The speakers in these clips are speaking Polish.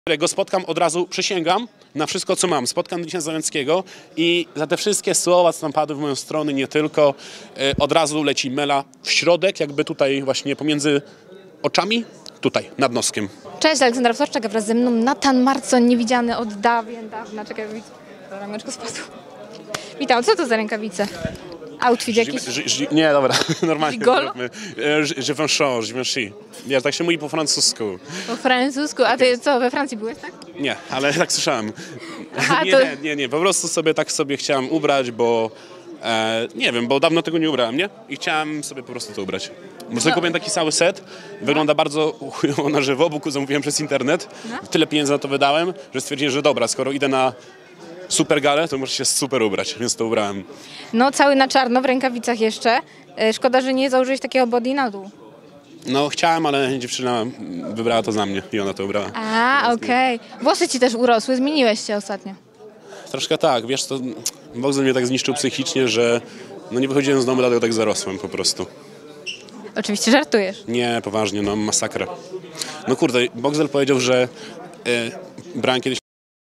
Jak go spotkam, od razu przysięgam na wszystko, co mam. Spotkam Denisza Załęckiego i za te wszystkie słowa, co tam padły w moją stronę, nie tylko, od razu leci mela w środek, jakby tutaj właśnie pomiędzy oczami, tutaj, nad noskiem. Cześć, Aleksandra Wtorczak, wraz ze mną Nathan Marcon, niewidziany od dawna. Czekaj, rameczko spadło. Witam, co to za rękawice? Outfit jakiś? Nie, dobra, normalnie Gigolo? zróbmy. Je veux changer. Ja, tak się mówi po francusku. Po francusku, a ty co, we Francji byłeś, tak? Nie, ale tak słyszałem. Aha, Nie, po prostu tak sobie chciałem ubrać, bo nie wiem, bo dawno tego nie ubrałem, nie? I chciałem sobie po prostu to ubrać. Bo sobie kupiłem taki cały set, wygląda bardzo chujowo na żywo, bo zamówiłem przez internet. Tyle pieniędzy na to wydałem, że stwierdziłem, że dobra, skoro idę na super galę, to muszę się super ubrać, więc to ubrałem. No, cały na czarno, w rękawicach jeszcze. Szkoda, że nie założyłeś takiego body na dół. No chciałem, ale dziewczyna wybrała to za mnie i ona to ubrała. A, okej. Włosy ci też urosły, zmieniłeś się ostatnio. Troszkę tak, wiesz, to Boxer mnie tak zniszczył psychicznie, że no nie wychodziłem z domu, dlatego tak zarosłem po prostu. Oczywiście żartujesz. Nie, poważnie, no masakra. No kurde, Boxer powiedział, że brałem kiedyś...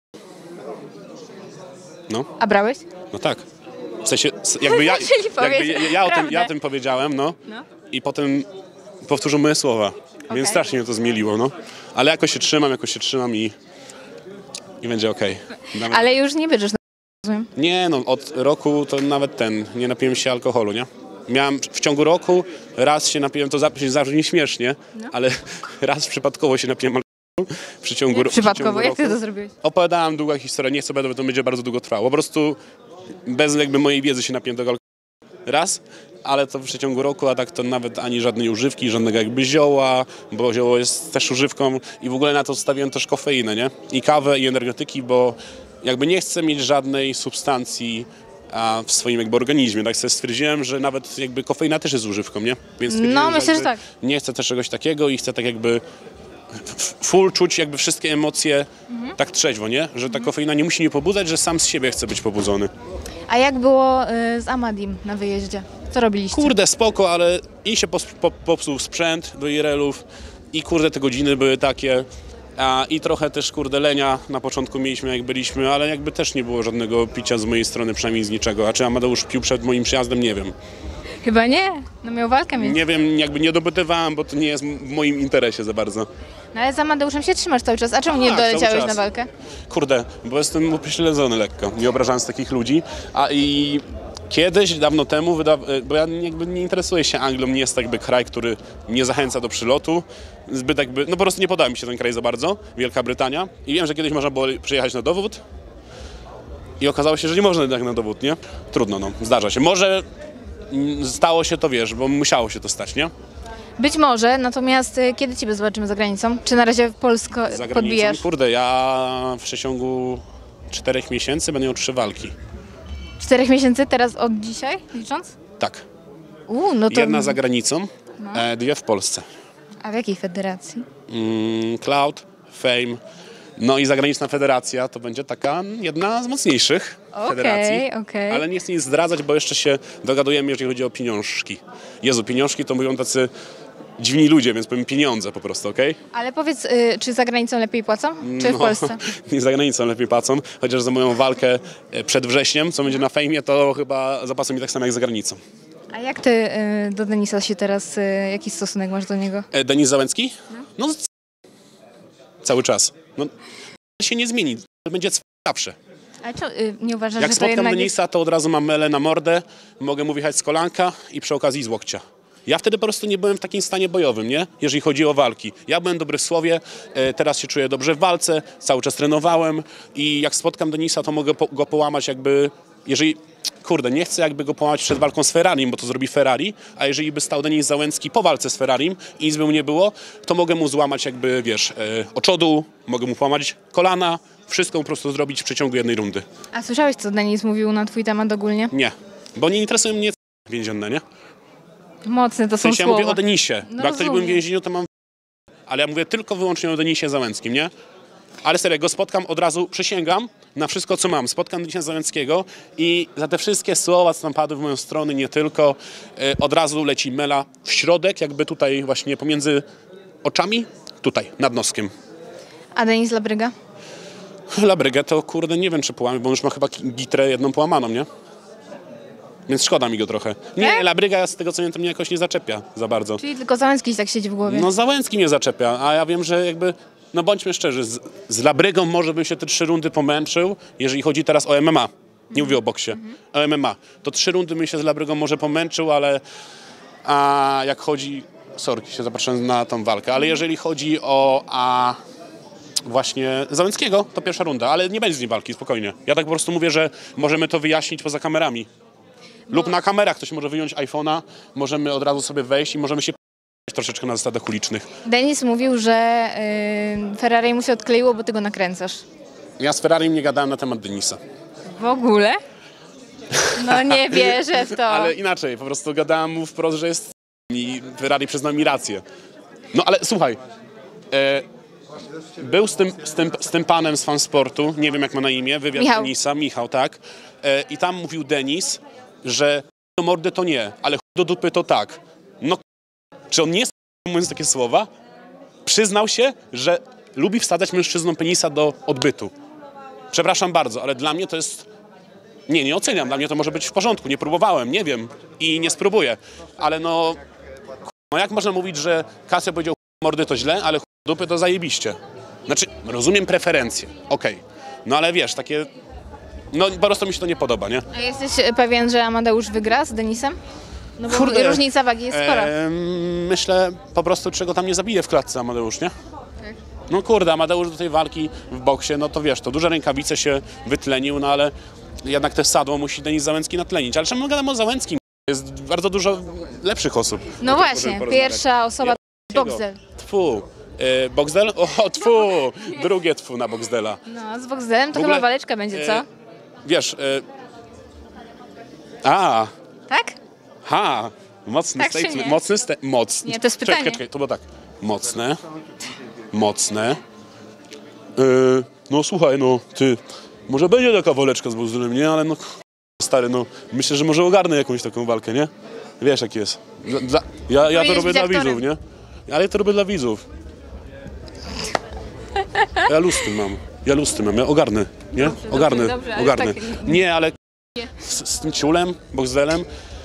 No, A brałeś? no tak. W sensie, jakby ja o tym powiedziałem, no. I potem powtórzył moje słowa. Więc strasznie mnie to zmieliło, no. Ale jakoś się trzymam i będzie okej. Ale już nie bierzesz na rozumiem. Nie, no od roku to nawet nie napiłem się alkoholu, nie? Miałem w ciągu roku, raz się napiłem, to zabrzmi śmiesznie, ale raz przypadkowo się napiłem alkoholu w ciągu roku. Przypadkowo, jak ty to zrobiłeś? Opowiadałem długa historia, nie chcę, bo to będzie bardzo długo trwało. Po prostu bez jakby mojej wiedzy się napiłem tego alkoholu raz, ale to w przeciągu roku, a tak to nawet ani żadnej używki, żadnego jakby zioła, bo zioło jest też używką i w ogóle na to zostawiłem też kofeinę, nie? I kawę, i energetyki, bo jakby nie chcę mieć żadnej substancji w swoim jakby organizmie. Tak sobie stwierdziłem, że nawet jakby kofeina też jest używką, nie? Więc No, myślę, że tak. Nie chcę też czegoś takiego i chcę tak jakby full czuć jakby wszystkie emocje tak trzeźwo, nie? Że ta kofeina nie musi mnie pobudzać, że sam z siebie chcę być pobudzony. A jak było z Amadim na wyjeździe? Co robiliście? Kurde, spoko, ale i się popsuł sprzęt do IRL-ów i kurde te godziny były takie i trochę też kurde lenia na początku mieliśmy jak byliśmy, ale jakby też nie było żadnego picia z mojej strony, przynajmniej z niczego. A czy Amadeusz pił przed moim przyjazdem? Nie wiem. Chyba nie, no miał walkę mieć. Nie wiem, jakby nie dopytywałem, bo to nie jest w moim interesie za bardzo. No ale z Amadeuszem się trzymasz cały czas, a czemu nie doleciałeś na walkę? Kurde, bo jestem upośledzony lekko, nie obrażając takich ludzi. I kiedyś, dawno temu, bo ja jakby nie interesuję się Anglią, nie jest to jakby kraj, który mnie zachęca do przylotu. Zbyt jakby, no po prostu nie podoba mi się ten kraj za bardzo, Wielka Brytania. I wiem, że kiedyś można było przyjechać na dowód i okazało się, że nie można jednak na dowód, nie? Trudno, no, zdarza się. Może stało się to, wiesz, bo musiało się to stać, nie? Być może, natomiast kiedy ciebie zobaczymy za granicą? Czy na razie w Polsce podbijasz? Kurde, ja w przeciągu 4 miesięcy będę miał 3 walki. 4 miesięcy teraz od dzisiaj licząc? Tak. No to... Jedna za granicą, 2 w Polsce. A w jakiej federacji? Cloud, Fame, no i zagraniczna federacja to będzie taka jedna z mocniejszych federacji. Okej. Ale nie chcę nic zdradzać, bo jeszcze się dogadujemy, jeżeli chodzi o pieniążki. Jezu, pieniążki to mówią tacy dziwni ludzie, więc powiem pieniądze po prostu, okej? Ale powiedz, czy za granicą lepiej płacą, czy w Polsce? Nie za granicą lepiej płacą, chociaż za moją walkę przed wrześniem, co będzie na Fejmie, to chyba zapłacą mi tak samo jak za granicą. A jak ty do Denisa się teraz, jaki stosunek masz do niego? Denis Załęcki? No cały czas. No, się nie zmieni, będzie zawsze. Ale nie uważasz, Jak że to spotkam jednak Denisa, to od razu mam melę na mordę, mogę mu wjechać z kolanka i przy okazji z łokcia. Ja wtedy po prostu nie byłem w takim stanie bojowym, nie? Jeżeli chodzi o walki. Ja byłem dobry w słowie, teraz się czuję dobrze w walce, cały czas trenowałem i jak spotkam Denisa, to mogę go połamać jakby, jeżeli... Kurde, nie chcę jakby go połamać przed walką z Ferrarim, bo to zrobi Ferrari, a jeżeli by stał Denis Załęcki po walce z Ferrarim i nic by mu nie było, to mogę mu złamać jakby, wiesz, oczodu, mogę mu połamać kolana, wszystko po prostu zrobić w przeciągu jednej rundy. A słyszałeś, co Denis mówił na twój temat ogólnie? Nie, bo nie interesują mnie więzienne, nie? Mocne to W sensie są ja słowa. mówię o Denisie. No Jak ktoś był w więzieniu, to mam... Ale ja mówię tylko wyłącznie o Denisie Załęckim, nie? Ale serio, jak go spotkam, od razu przysięgam na wszystko, co mam. Spotkam Denisza Załęckiego i za te wszystkie słowa, co tam padły w moją stronę, nie tylko, od razu leci mela w środek, jakby tutaj właśnie pomiędzy oczami, tutaj, nad noskiem. A Denis Labryga? Labrygę to kurde nie wiem czy połamie, bo on już ma chyba gitrę jedną połamaną, nie? Więc szkoda mi go trochę. Nie, Tak? Labryga z tego co wiem to mnie jakoś nie zaczepia za bardzo. Czyli tylko Załęcki tak siedzi w głowie. No Załęcki mnie zaczepia, a ja wiem, że jakby, no bądźmy szczerzy, z Labrygą może bym się te 3 rundy pomęczył, jeżeli chodzi teraz o MMA. Nie mówię o boksie, o MMA. To 3 rundy bym się z Labrygą może pomęczył, ale a jak chodzi, sorki się zapraszam na tą walkę, ale jeżeli chodzi o właśnie Załęckiego, to pierwsza runda, ale nie będzie z nim walki, spokojnie. Ja tak po prostu mówię, że możemy to wyjaśnić poza kamerami. Lub na kamerach ktoś może wyjąć iPhone'a, możemy od razu sobie wejść i możemy się troszeczkę na zasadach ulicznych. Denis mówił, że Ferrari mu się odkleiło, bo ty go nakręcasz. Ja z Ferrari nie gadałem na temat Denisa. W ogóle? No nie wierzę w to. Ale inaczej, po prostu gadałem mu wprost, że jest i Ferrari przyznał mi rację. No ale słuchaj, był z tym panem z Fansportu, nie wiem jak ma na imię, wywiad Michał. Denisa, Michał, tak. I tam mówił Denis, że do mordy to nie, ale do dupy to tak. No czy on nie jest, mówiąc takie słowa, przyznał się, że lubi wsadzać mężczyznom penisa do odbytu. Przepraszam bardzo, ale dla mnie to jest... Nie oceniam, dla mnie to może być w porządku, nie próbowałem, nie wiem i nie spróbuję, ale no jak można mówić, że Casio powiedział mordy to źle, ale dupy to zajebiście. Znaczy, rozumiem preferencje, okej. No ale wiesz, takie, no po prostu mi się to nie podoba, nie? A jesteś pewien, że Amadeusz wygra z Denisem? No bo różnica wagi jest spora. Myślę po prostu, czego tam nie zabije w klatce Amadeusz, nie? No kurde, Amadeusz do tej walki w boksie, no to wiesz, to duże rękawice się wytlenił, no ale jednak te sadło musi Denis Załęcki natlenić. Ale czemu gadamy o Załęckim? Jest bardzo dużo lepszych osób. No właśnie, pierwsza osoba to Boxdel. Tfu. Boxdel? O, tfu! Drugie tfu na Boxdela. No, z Boxdelem to W ogóle, chyba waleczka będzie, co? Wiesz, Tak? mocny Tak czy statement. nie? Mocny. Nie, to jest pytanie. Czekaj, to było tak. Mocne. No słuchaj, no ty, może będzie taka waleczka z Boxdelem, nie? Ale no stary, no myślę, że może ogarnę jakąś taką walkę, nie? Wiesz jak jest. Ja to robię dla widzów, nie? Ale ja to robię dla widzów. Ja luz z tym mam, ja ogarnę, nie? Ogarnę. Tak... Nie, ale z tym ciulem, Boxdelem,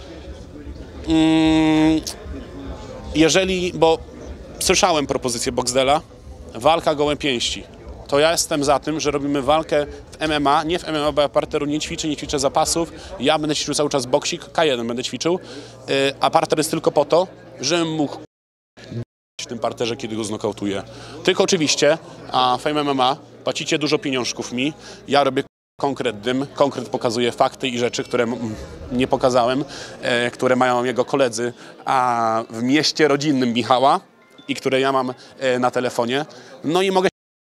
jeżeli, bo słyszałem propozycję Boxdela, walka gołe pięści, to ja jestem za tym, że robimy walkę w MMA, nie w MMA, bo ja parteru nie ćwiczę zapasów, ja będę ćwiczył cały czas boksik, K1 będę ćwiczył, a parter jest tylko po to, żebym mógł w tym parterze, kiedy go znokautuję. Tylko oczywiście, a Fame MMA, płacicie dużo pieniążków mi, ja robię konkret pokazuje fakty i rzeczy, które nie pokazałem, które mają jego koledzy, a w mieście rodzinnym Michała i które ja mam na telefonie. No i mogę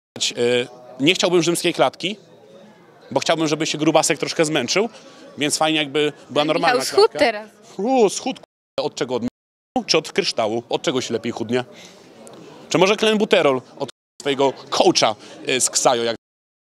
nie chciałbym rzymskiej klatki, bo chciałbym, żeby się grubasek troszkę zmęczył, więc fajnie jakby była normalna Michał, schód teraz. Schód od czego? Od czy od kryształu? Od czego się lepiej chudnie? Czy może klenbuterol od swojego coacha z Ksajo, jak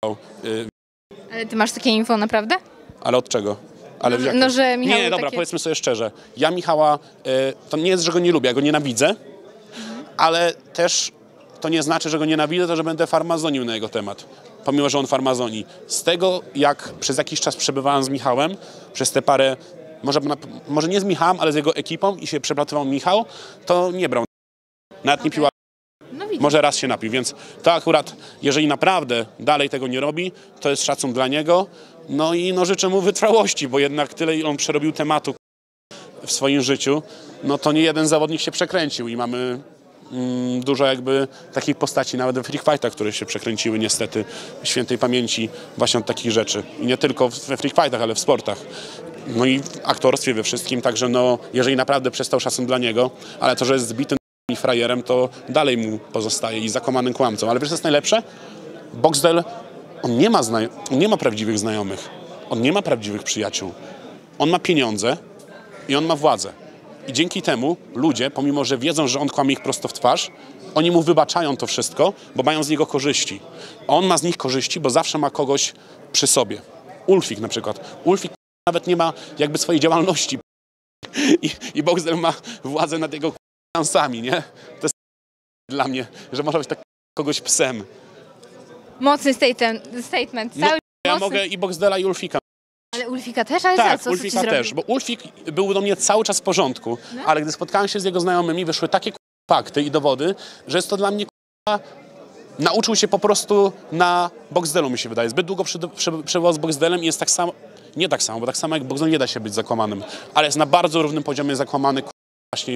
Ale ty masz takie info naprawdę? Ale od czego? Ale No, że Michał nie, dobra, takie... powiedzmy sobie szczerze. Ja Michała, to nie jest, że go nie lubię, ja go nienawidzę, ale też to nie znaczy, że go nienawidzę, to że będę farmazonił na jego temat. Pomimo, że on farmazoni. Z tego, jak przez jakiś czas przebywałem z Michałem, przez te parę, może nie z Michałem, ale z jego ekipą i się przeplatywał Michał, to nie brał. Nawet nie piła. No widzisz. Może raz się napił, więc to akurat, jeżeli naprawdę dalej tego nie robi, to jest szacun dla niego. No i no, życzę mu wytrwałości, bo jednak tyle, ile on przerobił tematu w swoim życiu, no to nie jeden zawodnik się przekręcił i mamy dużo jakby takich postaci, nawet w freak fightach, które się przekręciły niestety w świętej pamięci właśnie od takich rzeczy. I nie tylko we freak fightach, ale w sportach. No i w aktorstwie, we wszystkim, także no, jeżeli naprawdę przestał szacun dla niego, ale to, że jest zbitym i frajerem, to dalej mu pozostaje i zakomanym kłamcą. Ale wiesz, co jest najlepsze? Boxdel, on nie ma prawdziwych znajomych. On nie ma prawdziwych przyjaciół. On ma pieniądze i on ma władzę. I dzięki temu ludzie, pomimo że wiedzą, że on kłamie ich prosto w twarz, oni mu wybaczają to wszystko, bo mają z niego korzyści. On ma z nich korzyści, bo zawsze ma kogoś przy sobie. Ulfik na przykład. Ulfik nawet nie ma jakby swojej działalności. I Boxdel ma władzę nad jego finansami, nie? To jest dla mnie, że może być tak kogoś psem. Mocny statement. No, Cały ja mocny. mogę i Boxdela, i Ulfika. Ale Ulfika też? Ale Tak, co ci Ulfika zrobił? też, bo Ulfik był do mnie cały czas w porządku, No. ale gdy spotkałem się z jego znajomymi, wyszły takie fakty i dowody, że jest to dla mnie nauczył się po prostu na Boxdelu, mi się wydaje. Zbyt długo przebywał z Boxdelem i jest tak samo, nie tak samo, bo tak samo jak Boxdel nie da się być zakłamanym, ale jest na bardzo równym poziomie zakłamany właśnie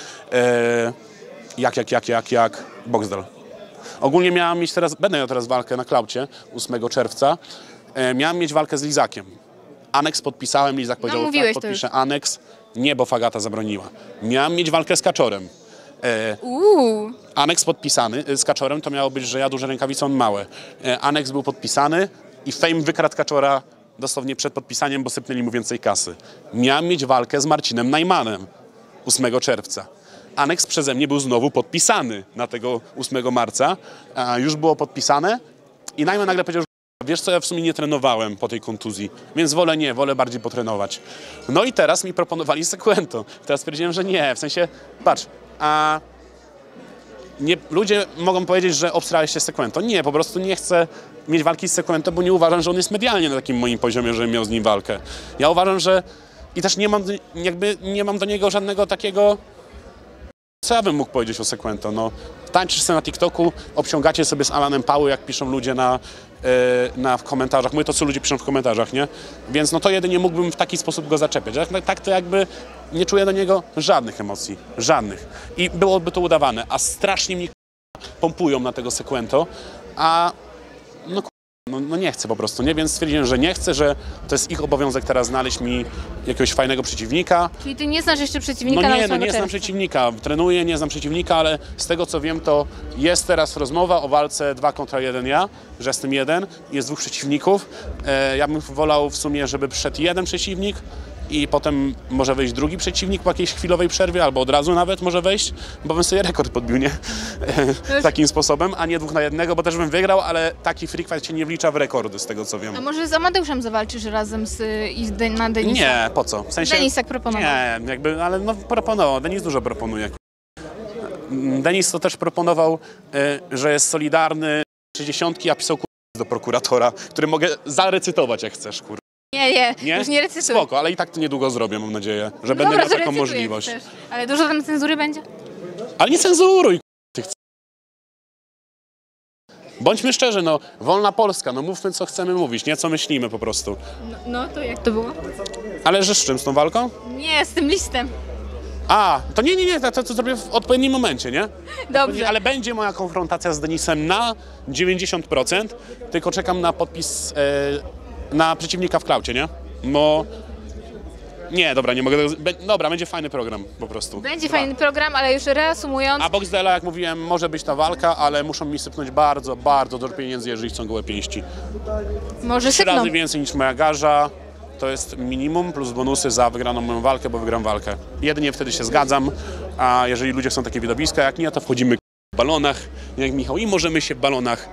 jak Boxdel. Ogólnie miałem mieć będę miał teraz walkę na Klaucie 8 czerwca. Miałem mieć walkę z Lizakiem. Aneks podpisałem, Lizak powiedział, mówiłeś tak, to już. podpiszę aneks. Nie, bo Fagata zabroniła. Miałem mieć walkę z Kaczorem. Aneks podpisany z Kaczorem to miało być, że ja duże rękawice, on małe. Aneks był podpisany i Fame wykradł Kaczora dosłownie przed podpisaniem, bo sypnęli mu więcej kasy. Miałem mieć walkę z Marcinem Najmanem 8 czerwca. Aneks przeze mnie był znowu podpisany na tego 8 marca. Już było podpisane i Najman nagle powiedział, że wiesz co, ja w sumie nie trenowałem po tej kontuzji, więc wolę bardziej potrenować. No i teraz mi proponowali Sekwento. Teraz powiedziałem, że nie, w sensie, patrz, ludzie mogą powiedzieć, że obstrałeś się Sekwento. Nie, po prostu nie chcę mieć walki z Sekwento, bo nie uważam, że on jest medialnie na takim moim poziomie, żebym miał z nim walkę. Ja uważam, że i też nie mam do niego żadnego takiego. Co ja bym mógł powiedzieć o Sekwento? No, tańczysz sobie na TikToku, obciągacie sobie z Alanem Pały, jak piszą ludzie w komentarzach. Mówię to, co ludzie piszą w komentarzach, nie? Więc no to jedynie mógłbym w taki sposób go zaczepiać. Tak to jakby nie czuję do niego żadnych emocji. Żadnych. I byłoby to udawane. A strasznie mnie pompują na tego Sekwento, a no nie chcę po prostu, nie? Więc stwierdziłem, że nie chcę, że to jest ich obowiązek teraz znaleźć mi jakiegoś fajnego przeciwnika. Czyli ty nie znasz jeszcze przeciwnika No na nie, 8 nie znam czerwca. przeciwnika. Trenuję, nie znam przeciwnika, ale z tego co wiem, to jest teraz rozmowa o walce 2 kontra 1 ja, że jestem jeden, jest 2 przeciwników. Ja bym wolał w sumie, żeby przyszedł jeden przeciwnik i potem może wejść drugi przeciwnik po jakiejś chwilowej przerwie, albo od razu nawet może wejść, bo bym sobie rekord podbił, nie? Takim sposobem, a nie 2 na 1, bo też bym wygrał, ale taki free fight się nie wlicza w rekordy, z tego co wiem. A może z Amadeuszem zawalczysz razem na Denisa? Nie, po co? W sensie, Denis tak proponował. Nie, jakby, ale no proponował. Denis dużo proponuje. Denis to też proponował, że jest solidarny 60, a pisał do prokuratora, który mogę zarecytować jak chcesz, kur. Nie, już nie recytuj. Spoko, ale i tak to niedługo zrobię, mam nadzieję, że będę Dobra, miał to taką recytuję, możliwość. jak chcesz. Ale dużo tam cenzury będzie? Ale nie cenzuruj, tych. Bądźmy szczerzy, no, wolna Polska, no mówmy co chcemy mówić, nie co myślimy po prostu. No to jak to było? Ale że z czym, z tą walką? Nie, z tym listem. To nie, to zrobię w odpowiednim momencie, nie? Dobrze. Ale będzie moja konfrontacja z Denisem na 90%, tylko czekam na podpis na przeciwnika w Klaucie, nie? Bo... Nie, dobra, nie mogę... Dobra, będzie fajny program po prostu. Będzie fajny program, ale już reasumując... A Boxdela, jak mówiłem, może być ta walka, ale muszą mi sypnąć bardzo, bardzo dużo pieniędzy, jeżeli chcą gołe pięści. Może 3 sypną. razy więcej niż moja garza. To jest minimum plus bonusy za wygraną moją walkę, bo wygram walkę. Jedynie wtedy się zgadzam, a jeżeli ludzie chcą takie widowiska, jak nie, to wchodzimy w balonach, jak Michał, i możemy się w balonach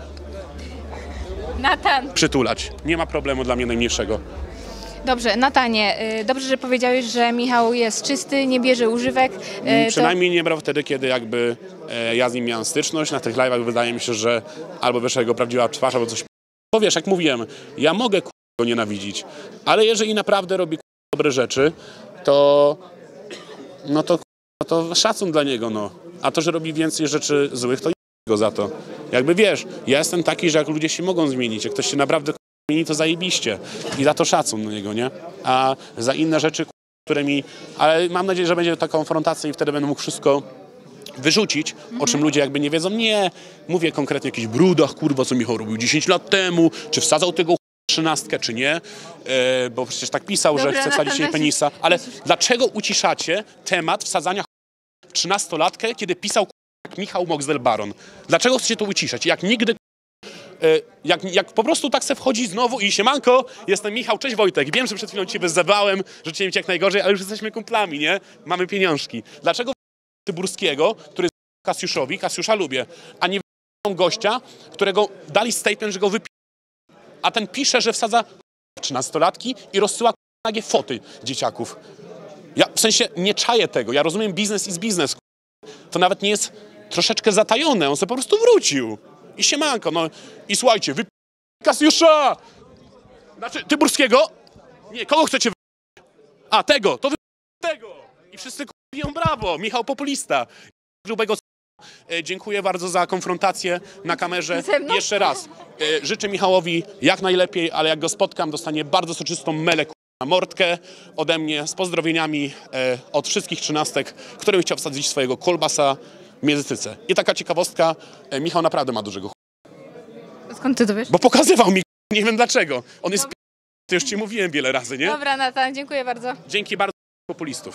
Natan. przytulać. Nie ma problemu dla mnie najmniejszego. Dobrze, Natanie, dobrze, że powiedziałeś, że Michał jest czysty, nie bierze używek. Przynajmniej nie brał wtedy, kiedy jakby ja z nim miałem styczność. Na tych live'ach wydaje mi się, że albo wyszła jego prawdziwa twarz, albo coś. Bo wiesz, jak mówiłem, ja mogę go nienawidzić, ale jeżeli naprawdę robi dobre rzeczy, to to szacun dla niego, no. A to, że robi więcej rzeczy złych, to go za to. Jakby wiesz, ja jestem taki, że jak ludzie się mogą zmienić, jak ktoś się naprawdę zmieni, to zajebiście. I za to szacun na niego, nie? A za inne rzeczy, które mi... Ale mam nadzieję, że będzie ta konfrontacja i wtedy będę mógł wszystko wyrzucić, o czym ludzie jakby nie wiedzą. Nie, mówię konkretnie o jakichś brudach, kurwa, co Michał robił 10 lat temu, czy wsadzał tego 13, czy nie, bo przecież tak pisał, Dobra, że chce wsadzić jej penisa. Ale dlaczego uciszacie temat wsadzania w 13-latkę, kiedy pisał jak Michał Boxdel-Baron? Dlaczego chcecie to uciszać? Jak nigdy... Jak po prostu tak se wchodzi znowu i siemanko, jestem Michał, cześć Wojtek, wiem, że przed chwilą cię wyzywałem, że cię jak najgorzej, ale już jesteśmy kumplami, nie? Mamy pieniążki. Dlaczego Tyburskiego, który jest Kasiuszowi, Kasiusza lubię, a nie gościa, którego dali statement, że go wypi... A ten pisze, że wsadza 13-latki i rozsyła nagie foty dzieciaków. Ja w sensie nie czaję tego, ja rozumiem biznes is biznes. To nawet nie jest troszeczkę zatajone, on sobie po prostu wrócił. I siemanko, no. I słuchajcie, wy Kasiusza! Znaczy, Tyburskiego? Nie, kogo chcecie wy... A, tego, to wy tego! I wszyscy biją brawo, Michał populista. Grubego dziękuję bardzo za konfrontację na kamerze. Ze mną? Jeszcze raz, życzę Michałowi jak najlepiej, ale jak go spotkam, dostanie bardzo soczystą melę na mordkę ode mnie z pozdrowieniami od wszystkich 13, którym chciał wsadzić swojego kolbasa między cyce. I taka ciekawostka, Michał naprawdę ma dużego Skąd ty to wiesz? bo pokazywał mi, nie wiem dlaczego. On jest to już ci mówiłem wiele razy, nie? Dobra, Natan, dziękuję bardzo. Dzięki bardzo populistów.